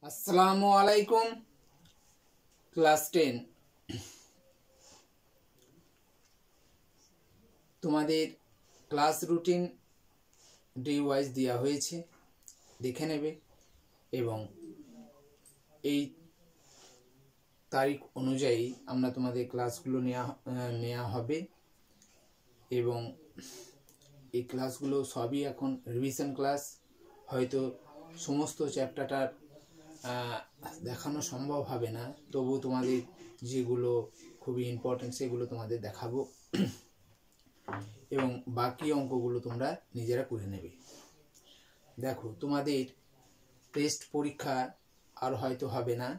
আসসালামু আলাইকুম। ক্লাস 10 তোমাদের ক্লাস রুটিন ডে ওয়াইজ দেওয়া হয়েছে, দেখে নেবে এবং এই তারিখ অনুযায়ী আমরা তোমাদের ক্লাসগুলো নেওয়া হবে এবং এই ক্লাসগুলো সবই এখন রিভিশন ক্লাস। হয়তো সমস্ত চ্যাপ্টারটার দেখানো সম্ভব হবে না, তবু তোমাদের যেগুলো খুবই ইম্পর্টেন্ট সেগুলো তোমাদের দেখাবো এবং বাকি অঙ্কগুলো তোমরা নিজেরা করে নেবে। দেখো, তোমাদের টেস্ট পরীক্ষা আর হয়তো হবে না।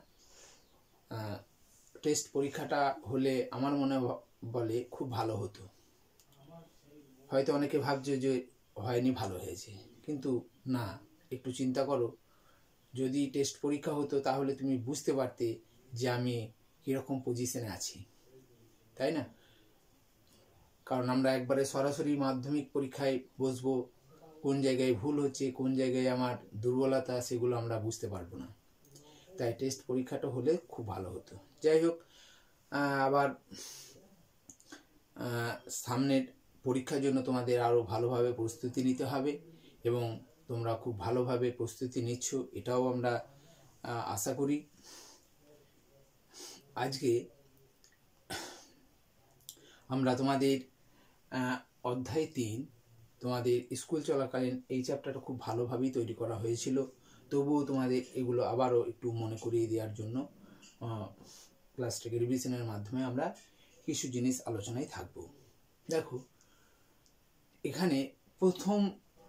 টেস্ট পরীক্ষাটা হলে আমার মনে বলে খুব ভালো হতো। হয়তো অনেকে ভাবছে যে হয়নি, ভালো হয়েছে, কিন্তু না, একটু চিন্তা করো। যদি টেস্ট পরীক্ষা হতো তাহলে তুমি বুঝতে পারতে যে আমি কীরকম পজিশনে আছি, তাই না? কারণ আমরা একবারে সরাসরি মাধ্যমিক পরীক্ষায় বসবো, কোন জায়গায় ভুল হচ্ছে, কোন জায়গায় আমার দুর্বলতা, সেগুলো আমরা বুঝতে পারবো না। তাই টেস্ট পরীক্ষাটা হলে খুব ভালো হতো। যাই হোক, আবার সামনের পরীক্ষার জন্য তোমাদের আরও ভালোভাবে প্রস্তুতি নিতে হবে এবং তোমরা খুব ভালোভাবে প্রস্তুতি নিচ্ছ, এটাও আমরা আশা করি। আজকে আমরা তোমাদের অধ্যায় 3 তোমাদের স্কুল চলাকালীন এই চ্যাপ্টারটা খুব ভালোভাবেই তৈরি করা হয়েছিল, তবুও তোমাদের এগুলো আবারও একটু মনে করিয়ে দেওয়ার জন্য ক্লাসটাকে রিভিশনের মাধ্যমে আমরা কিছু জিনিস আলোচনায় থাকব। দেখো, এখানে প্রথম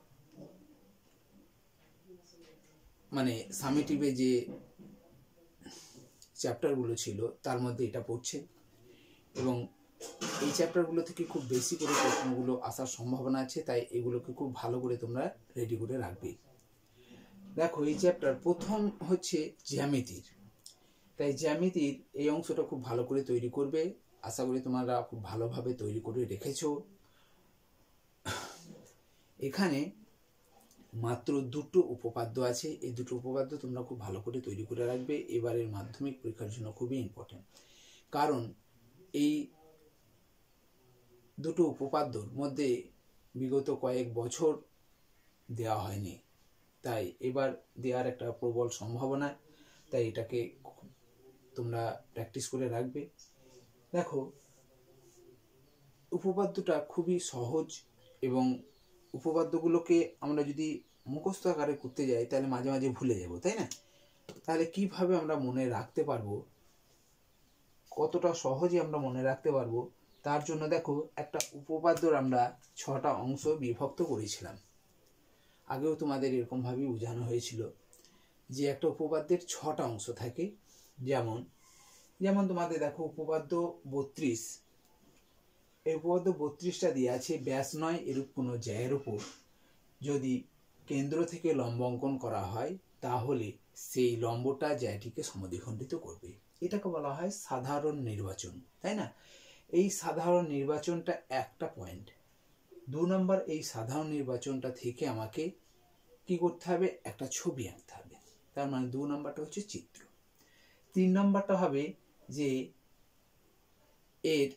সামেটিভে যে চ্যাপ্টারগুলো ছিল তার মধ্যে এটা পড়ছে এবং এই চ্যাপ্টারগুলো থেকে খুব বেশি করে প্রশ্নগুলো আসার সম্ভাবনা আছে, তাই এগুলোকে খুব ভালো করে তোমরা রেডি করে রাখবে। দেখো, এই চ্যাপ্টার প্রথম হচ্ছে জ্যামিতির, তাই জ্যামিতির এই অংশটা খুব ভালো করে তৈরি করবে। আশা করি তোমরা খুব ভালোভাবে তৈরি করে রেখেছো। এখানে মাত্র দুটো উপপাদ্য আছে, এই দুটো উপপাদ্য তোমরা খুব ভালো করে তৈরি করে রাখবে। এবারের মাধ্যমিক পরীক্ষার জন্য খুবই ইম্পর্টেন্ট, কারণ এই দুটো উপপাদ্যর মধ্যে বিগত কয়েক বছর দেওয়া হয়নি, তাই এবার দেওয়ার একটা প্রবল সম্ভাবনা, তাই এটাকে তোমরা প্র্যাকটিস করে রাখবে। দেখো, উপপাদ্যটা খুবই সহজ এবং উপপাদ্যগুলোকে আমরা যদি মুখস্থ আকারে করতে যাই তাহলে মাঝে মাঝে ভুলে যাব, তাই না? তাহলে কিভাবে আমরা মনে রাখতে পারবো, কতটা সহজে আমরা মনে রাখতে পারবো, তার জন্য দেখো, একটা উপপাদ্যর আমরা 6টা অংশ বিভক্ত করেছিলাম। আগেও তোমাদের এরকমভাবেই বোঝানো হয়েছিল যে একটা উপপাদ্যের 6টা অংশ থাকে। যেমন তোমাদের দেখো, উপপাদ্য 32, এই উপপাদ্য 32টা দিয়ে আছে, ব্যাস নয় এরূপ কোনো জ্যায়ের উপর যদি কেন্দ্র থেকে লম্ব অঙ্কন করা হয় তাহলে সেই লম্বটা জ্যাটিকে সমদ্বিখণ্ডিত করবে। এটাকে বলা হয় সাধারণ নির্বাচন, তাই না? এই সাধারণ নির্বাচনটা একটা পয়েন্ট। 2 নম্বর, এই সাধারণ নির্বাচনটা থেকে আমাকে কি করতে হবে, একটা ছবি আঁকতে হবে, তার মানে 2 নম্বরটা হচ্ছে চিত্র। 3 নম্বরটা হবে যে এর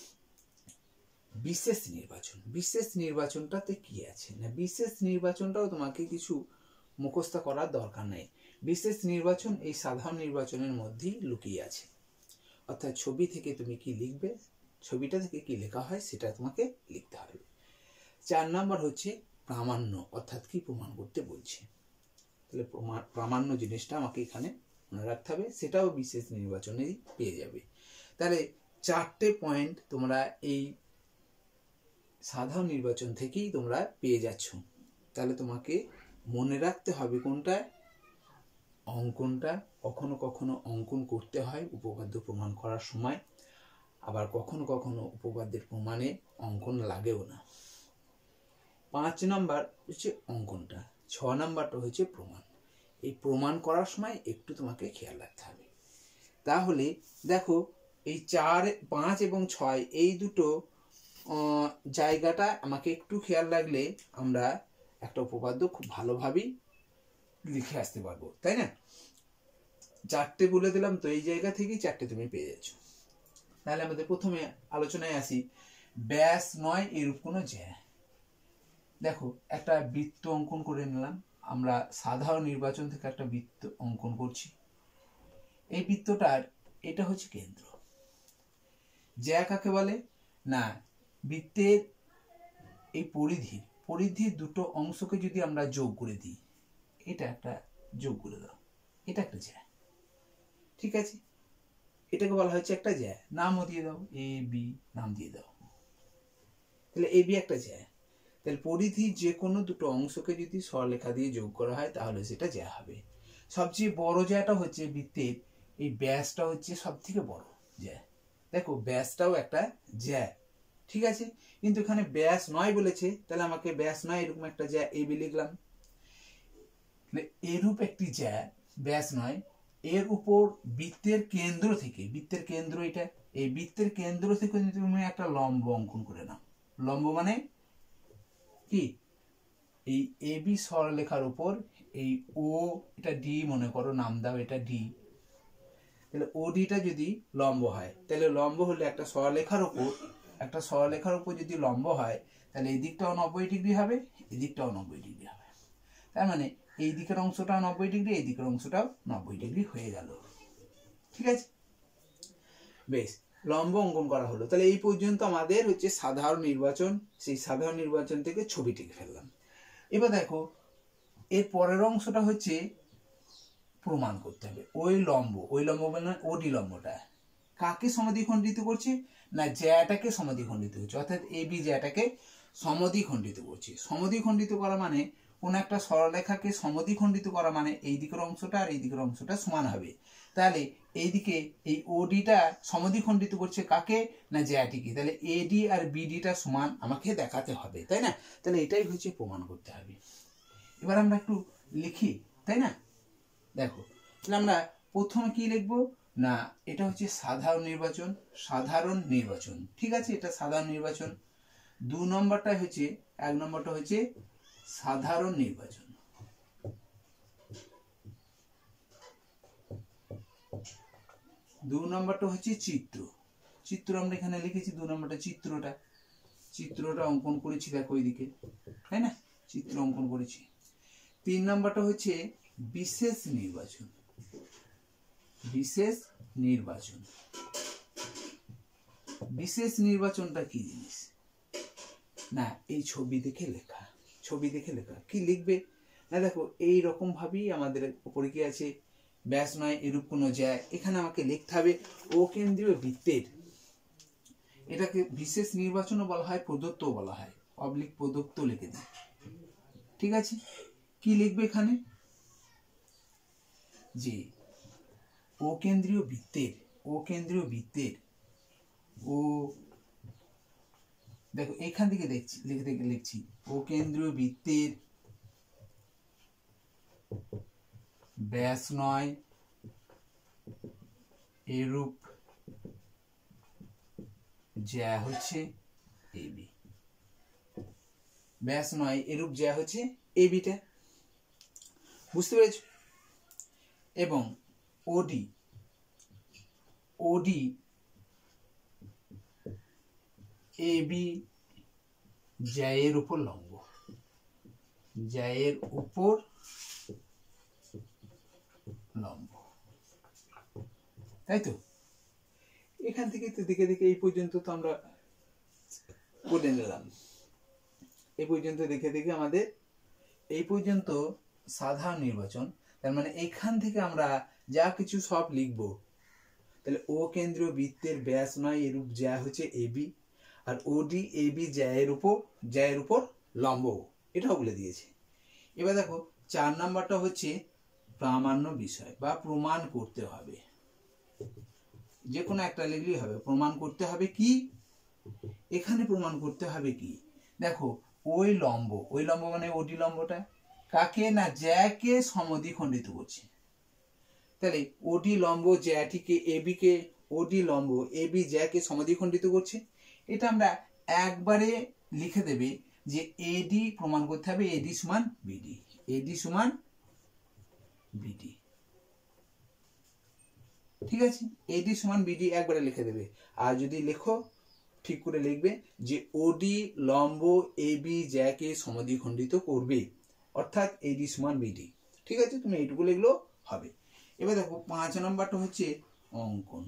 বিশেষ নির্বাচন। বিশেষ নির্বাচনটাতে কি আছে না, বিশেষ নির্বাচনটাও তোমাকে কিছু মুখস্থ করার দরকার নেই। বিশেষ নির্বাচন এই সাধারণ নির্বাচনের মধ্যেই লুকিয়ে আছে, অর্থাৎ ছবি থেকে তুমি কি লিখবে, ছবিটা থেকে কি লেখা হয় সেটা তোমাকে লিখতে হবে। 4 নম্বর হচ্ছে প্রামাণ্য, অর্থাৎ কি প্রমাণ করতে বলছে, তাহলে প্রামাণ্য জিনিসটা আমাকে এখানে মনে রাখতে হবে, সেটাও বিশেষ নির্বাচনেই পেয়ে যাবে। তাহলে 4টে পয়েন্ট তোমরা এই সাধারণ নির্বাচন থেকেই তোমরা পেয়ে যাচ্ছ। তাহলে তোমাকে মনে রাখতে হবে কোনটা, অঙ্কনটা। কখনো কখনো অঙ্কন করতে হয় উপপাদ্য প্রমাণ করার সময়, আবার কখনো কখনো উপপাদ্যের প্রমাণে অঙ্কন লাগেও না। 5 নম্বর হচ্ছে অঙ্কনটা, 6 নম্বরটা হচ্ছে প্রমাণ। এই প্রমাণ করার সময় একটু তোমাকে খেয়াল রাখতে হবে। তাহলে দেখো, এই 4, 5 এবং 6 এই দুটো জায়গাটা আমাকে একটু খেয়াল রাখলে আমরা একটা উপপাদ্য খুব ভালোভাবেই লিখে আসতে পারবো, তাই না? চারটে বলে দিলাম, তো এই জায়গা থেকেই চারটে তুমি পেয়ে যাচ্ছ। তাহলে আমাদের প্রথমে আলোচনায় আসি, ব্যাস নয় এরূপ কোনো জ্যা। দেখো একটা বৃত্ত অঙ্কন করে নিলাম, আমরা সাধারণ নির্বাচন থেকে একটা বৃত্ত অঙ্কন করছি। এই বৃত্তটার এটা হচ্ছে কেন্দ্র। জ্যা কাকে বলে না, বৃত্তের এই পরিধির দুটো অংশকে যদি আমরা যোগ করে দিই, এটা একটা যোগ করে দাও, এটা একটা জ্যা। ঠিক আছে, এটাকে বলা হচ্ছে একটা জ্যা। নামও দিয়ে দাও, এ বি নাম দিয়ে দাও। তাহলে এ বি একটা জ্যা। তাহলে পরিধির যে কোনো দুটো অংশকে যদি সরলরেখা দিয়ে যোগ করা হয় তাহলে সেটা জ্যা হবে। সবচেয়ে বড় জ্যাটা হচ্ছে বৃত্তের এই ব্যাসটা হচ্ছে সব থেকে বড় জ্যা। দেখো ব্যাসটাও একটা জ্যা, ঠিক আছে, কিন্তু এখানে ব্যাস নয় বলেছে, তাহলে আমাকে ব্যাস নয় এরকম একটা জ্যা এ বি লিখলাম। এরূপ একটি জ্যা ব্যাস নয়, এর উপর বৃত্তের কেন্দ্র থেকে, বৃত্তের কেন্দ্র এটা, এই বৃত্তের কেন্দ্র থেকে তুমি একটা লম্ব অঙ্কন করে নাও। লম্ব মানে কি, এই এ বি সরলরেখার উপর এই ও, এটা ডি মনে করো, নাম দাও এটা ডি। তাহলে ও ডিটা যদি লম্ব হয়, তাহলে লম্ব হলে একটা সরলরেখার উপর যদি লম্ব হয়, তাহলে এই দিকটাও 90 ডিগ্রি হবে, এই দিকটাও 90 ডিগ্রি হবে। তার মানে এই দিকের অংশটাও 90 ডিগ্রি, এই দিকের অংশটাও 90 ডিগ্রি হয়ে গেল। ঠিক আছে, বেশ, লম্ব অঙ্কন করা হলো। তাহলে এই পর্যন্ত আমাদের হচ্ছে সাধারণ নির্বাচন, সেই সাধারণ নির্বাচন থেকে ছবিটিকে ফেললাম। এবার দেখো এর পরের অংশটা হচ্ছে প্রমাণ করতে হবে। ওই লম্ব মানে ওডি লম্বটা কাকে সমদ্বিখণ্ডিত করছে না, জ্যাটাকে সমদ্বিখণ্ডিত করছে, অর্থাৎ এ বি জ্যাটাকে সমদ্বিখণ্ডিত করছে। সমদ্বিখণ্ডিত করা মানে কোন একটা সরলরেখাকে সমদ্বিখণ্ডিত করা মানে এই দিকের অংশটা আর এই দিকের অংশটা সমান হবে। তাহলে এইদিকে এই ওডিটা সমদ্বিখণ্ডিত করছে কাকে না, জ্যাটিকে। তাহলে এডি আর বিডিটা সমান আমাকে দেখাতে হবে, তাই না? তাহলে এটাই হচ্ছে প্রমাণ করতে হবে। এবার আমরা একটু লিখি, তাই না? দেখো তাহলে আমরা প্রথমে কি লিখবো না, এটা হচ্ছে সাধারণ নির্বাচন, ঠিক আছে, এটা সাধারণ নির্বাচন। 2 নম্বরটা হচ্ছে, 1 নম্বরটা হচ্ছে সাধারণ নির্বাচন, 2 নম্বরটা হচ্ছে চিত্র আমরা এখানে লিখেছি। 2 নম্বরটা চিত্রটা অঙ্কন করেছি, দেখো ওইদিকে, তাই না, চিত্র অঙ্কন করেছি। 3 নম্বরটা হচ্ছে বিশেষ নির্বাচনটা কি জিনিস না, এই ছবি দেখে লেখা। কি লিখবে না, দেখো এই রকম ভাবেই আমাদের উপরে কি আছে, ব্যাস নয় এরূপ কোনো জ্যা। এখানে আমাকে লিখতে হবে ও কেন্দ্রীয় বৃত্তের, এটাকে বিশেষ নির্বাচনও বলা হয়, প্রদত্তও বলা হয়, অবলিক প্রদত্ত লিখে দিই। ঠিক আছে, কি লিখবে এখানে যে ও কেন্দ্রীয় বৃত্তের ও, দেখো এখান থেকে লিখছি ও কেন্দ্রীয় বৃত্তের ব্যাস নয় এরূপ জ্যা হচ্ছে এবি। ব্যাস নয় এরূপ জ্যা হচ্ছে এবিটা, বুঝতে পেরেছ? এবং ওডি এবি জ্যায়ের উপর লম্ব, তাই তো? এখান থেকে তো দেখে এই পর্যন্ত তো আমরা করে নিলাম। এই পর্যন্ত দেখে আমাদের এই পর্যন্ত সাধারণ নির্বাচন। তার মানে এইখান থেকে আমরা যা কিছু সব লিখব। তাহলে ও কেন্দ্রীয় বৃত্তের ব্যাস নয় এরূপ জ্যা হচ্ছে এবি, আর ওডি এবি জ্যায়ের উপর লম্ব, এটাও বলে দিয়েছে। এবার দেখো 4 নাম্বারটা হচ্ছে প্রামাণ্য বিষয় বা প্রমাণ করতে হবে। যে কোনো একটা লিখলেই হবে, প্রমাণ করতে হবে কি, এখানে প্রমাণ করতে হবে কি, দেখো ওই লম্ব মানে ওডি লম্বটা কাকে না, জ্যাকে সমদ্বিখণ্ডিত করছে। তাহলে ওডি লম্ব জ্যাটিকে এবিকে, ওডি লম্ব এবি জ্যাকে সমদ্বিখণ্ডিত করছে। এটা আমরা একবারে লিখে দেবে যে এডি প্রমাণ করতে হবে, এডি সমান বিডি। ঠিক আছে, এডি সমান বিডি একবারে লিখে দেবে। আর যদি লেখো ঠিক করে লিখবে যে ওডি লম্ব এবি জ্যাকে সমদ্বিখণ্ডিত করবে, অর্থাৎ এডি সমান বিডি। ঠিক আছে, তুমি এইটুকু লিখলেও হবে। এবার দেখো 5 নম্বরটা হচ্ছে অঙ্কন।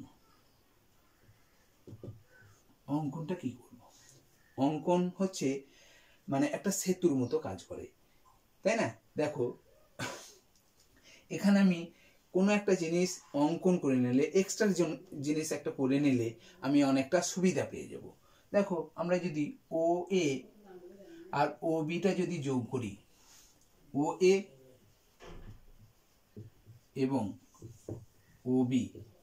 অঙ্কনটা কি করব? অঙ্কন হচ্ছে মানে একটা সেতুর মতো কাজ করে, তাই না? দেখো এখানে আমি কোনো একটা জিনিস অঙ্কন করে নিলে, এক্সট্রা জিনিস একটা করে নিলে আমি অনেকটা সুবিধা পেয়ে যাব। দেখো আমরা যদি ও এ আর ও বিটা যদি যোগ করি, ও এ এবং ও বি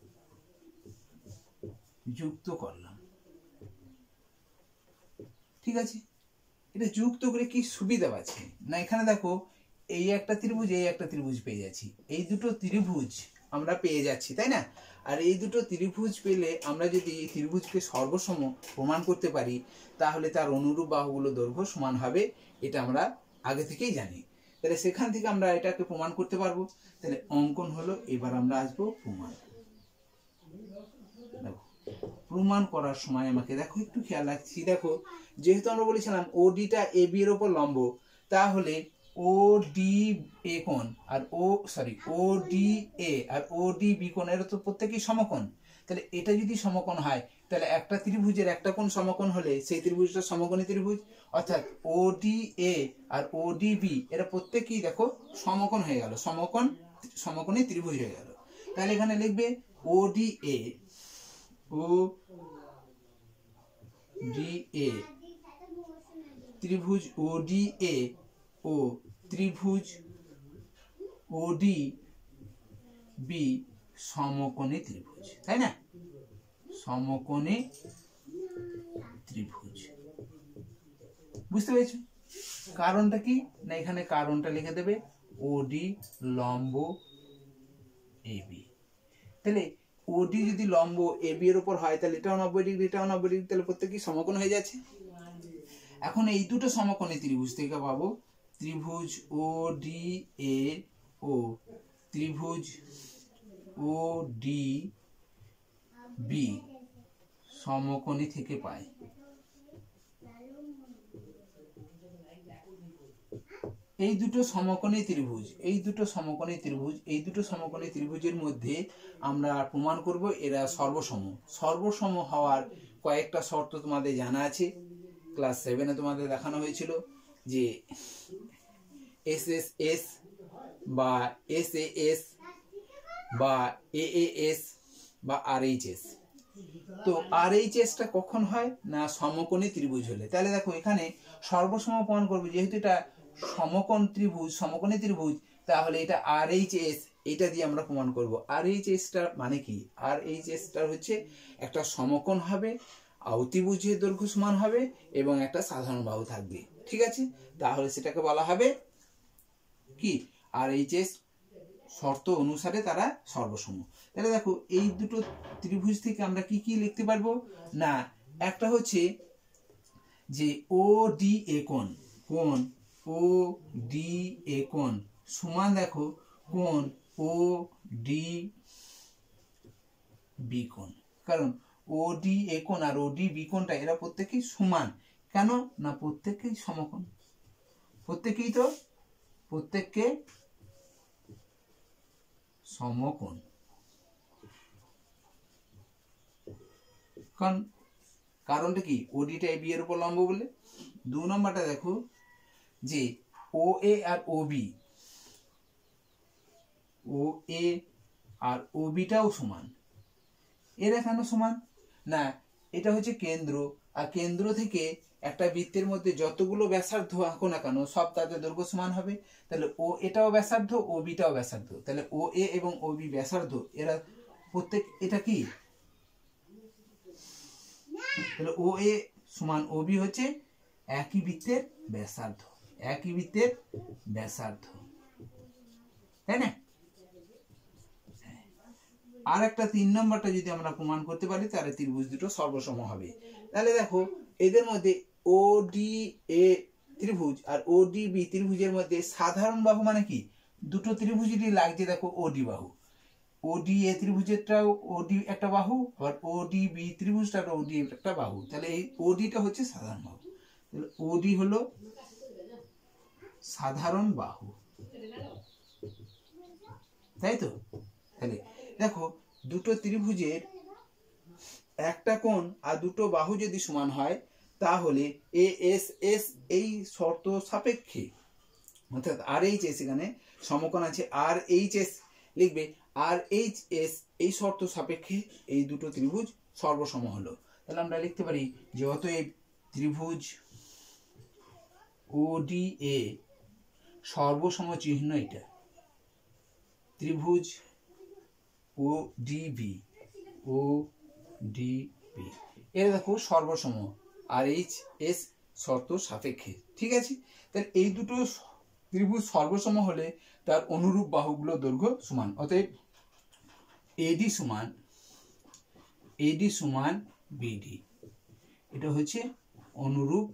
যুক্ত করলাম, ঠিক আছে, এটা যুক্ত করে কি সুবিধা আছে না, এখানে দেখো এই একটা ত্রিভুজ, এই একটা ত্রিভুজ পেয়ে যাচ্ছি, এই দুটো ত্রিভুজ আমরা পেয়ে যাচ্ছি, তাই না? আর এই দুটো ত্রিভুজ পেলে আমরা যদি এই ত্রিভুজকে সর্বসম প্রমাণ করতে পারি, তাহলে তার অনুরূপ বাহুগুলো দৈর্ঘ্য সমান হবে, এটা আমরা আগে থেকেই জানি। তাহলে সেখান থেকে আমরা এটাকে প্রমাণ করতে পারবো। তাহলে অঙ্কন হলো, এবার আমরা আসবো প্রমাণ। দেখো প্রমাণ করার সময় আমাকে দেখো একটু খেয়াল রাখছি, দেখো যেহেতু আমরা বলেছিলাম ওডিটা এ বি এর উপর লম্ব, তাহলে ও ডি এ কোণ আর ও ডি এ আর ও ডি বি কোণ এর তো প্রত্যেকই সমকোণ। তাহলে এটা যদি সমকোণ হয়, তাহলে একটা ত্রিভুজের একটা কোণ সমকোণ হলে সেই ত্রিভুজটা সমকোণী ত্রিভুজ, অর্থাৎ ও ডি এ আর ও ডি বি এরা প্রত্যেকই দেখো সমকোণ হয়ে গেল, সমকোণী ত্রিভুজ হয়ে গেল। তাহলে এখানে লিখবে ও ডি এ, ও ডি এ ত্রিভুজ ও ডি এ ও ত্রিভুজ ও ডি বি সমকোণী ত্রিভুজ, তাই না? সমকোণী ত্রিভুজ, বুঝতে পেরেছো? কারণটা কি না, এখানে কারণটা লিখে দেবে ওডি লম্ব এবি। তাহলে ওডি যদি লম্ব এবি এর উপর হয়, তাহলে এটাও 90 ডিগ্রি, এটাও 90 ডিগ্রি, তাহলে প্রত্যেকই সমকোণ হয়ে যাচ্ছে। এখন এই দুটো সমকোণী ত্রিভুজ থেকে পাবো ত্রিভুজ ও ডি এ ও ত্রিভুজ ও ডি বি সমকোণী থেকে পাই। এই দুটো সমকোণী ত্রিভুজ, এই দুটো সমকোণী ত্রিভুজ, এই দুটো সমকোণী ত্রিভুজের মধ্যে আমরা প্রমাণ করব এরা সর্বসম। সর্বসম হওয়ার কয়েকটা শর্ত তোমাদের জানা আছে, ক্লাস 7-এ তোমাদের দেখানো হয়েছিল যে এসএসএস বা এসএএস বা এএএস বা আরএইচএস। তো আরএইচএসটা কখন হয় না, সমকোণী ত্রিভুজ হলে। তাহলে দেখো এখানে সর্বসম প্রমাণ করব, যেহেতু এটা সমকোণ ত্রিভুজ, সমকোণী ত্রিভুজ, তাহলে এটা আরএইচএস, এটা দিয়ে আমরা প্রমাণ করব। আরএইচএসটা মানে কি? আরএইচএসটা হচ্ছে একটা সমকোণ হবে, অতিভুজের দৈর্ঘ্য সমান হবে এবং একটা সাধারণ বাহু থাকবে, ঠিক আছে? তাহলে সেটাকে বলা হবে কি? আরএইচএস শর্ত অনুসারে তারা সর্বসম। তাহলে দেখো এই দুটো ত্রিভুজ থেকে আমরা কি কি লিখতে পারবো না, একটা হচ্ছে যে ও ডি এ কোণ, কোণ ও ডি এ কোণ সমান দেখো কোণ ও ডি বি কোণ। কারণ ও ডি এ কোণ আর ও ডি বি কোণটা এরা প্রত্যেকেই সমান, কেন না প্রত্যেকেই সমকোণ, প্রত্যেকেই তো প্রত্যেককে সমকোণ। কারণটা কি? ওডিটা বি এর উপর লম্ব বলে। 2 নম্বরটা দেখো যে ও এ আর ও বি, ও এ আর ও বিটাও সমান। এরা কেন সমান না, এটা হচ্ছে কেন্দ্র, আর কেন্দ্র থেকে একটা বৃত্তের মধ্যে যতগুলো ব্যাসার্ধ আঁকো না কেন সব তাদের দৈর্ঘ্য সমান হবে। তাহলে ও এটাও ব্যাসার্ধ, ও বিটাও ব্যাসার্ধ, তাহলে ও এ এবং ও বি ব্যাসার্ধ, এরা প্রত্যেক এটা কি, তাহলে ও এ সমান ও বি হচ্ছে একই বৃত্তের ব্যাসার্ধ, একই বৃত্তের ব্যাসার্ধ, তাই না? আর একটা 3 নম্বরটা যদি আমরা প্রমাণ করতে পারি, তাহলে ত্রিভুজ দুটো সর্বসম হবে। তাহলে দেখো এদের মধ্যে ও ডি এ ত্রিভুজ আর ও ডি বি ত্রিভুজের মধ্যে সাধারণ বাহু মানে কি, দুটো ত্রিভুজেরই লাগছে দেখো ও ডি বাহু। ওডি এ ত্রিভুজেরটাও ওডি একটা বাহু, আবার ওডি বি ত্রিভুজটা ওডি একটা বাহু, তাহলে এই ওডিটা হচ্ছে সাধারণ বাহু। তাহলে ওডি হলো সাধারণ বাহু, তাই তো? তাহলে দেখো দুটো ত্রিভুজের একটা কোণ আর দুটো বাহু যদি সমান হয় তাহলে এ এস এস এই শর্ত সাপেক্ষে, অর্থাৎ আর এইচ এস, এখানে সমকোণ আছে আর এইচ এস লিখবে, আর এইচ এস এই শর্ত সাপেক্ষে এই দুটো ত্রিভুজ সর্বসম হলো। তাহলে আমরা লিখতে পারি যে অতএব ত্রিভুজ ওডি এ সর্বসম চিহ্ন এটা, ত্রিভুজ ও ডিবি, ও ডিবি এর দেখো সর্বসম আর এইচ এস শর্ত সাপেক্ষে, ঠিক আছে? তাহলে এই দুটো ত্রিভুজ সর্বসম হলে তার অনুরূপ বাহুগুলো দৈর্ঘ্য সমান, অতএব এডি সমান বিডি, এটা হচ্ছে অনুরূপ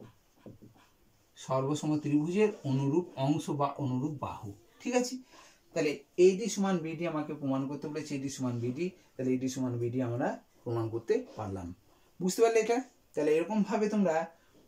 সর্বসম ত্রিভুজের অনুরূপ অংশ বা অনুরূপ বাহু, ঠিক আছে? তাহলে এডি সমান বিডি আমাকে প্রমাণ করতে বলেছে, এডি সমান বিডি, তাহলে এডি সমান বিডি আমরা প্রমাণ করতে পারলাম। বুঝতে পারলে এটা? তাহলে এরকম ভাবে তোমরা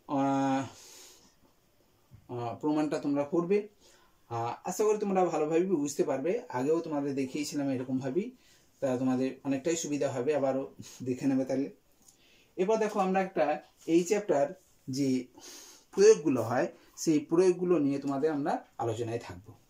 প্রমাণটা তোমরা করবে, আশা করি তোমরা ভালোভাবে বুঝতে পারবে। আগেও তোমাদের দেখিয়েছিলাম এরকম ভাবেই, তা তোমাদের অনেকটাই সুবিধা হবে, আবারও দেখে নেবে। তাহলে এবার দেখো আমরা একটা এই চ্যাপ্টার যে প্রয়োগগুলো হয় সেই প্রয়োগগুলো নিয়ে তোমাদের আমরা আলোচনায় থাকবো।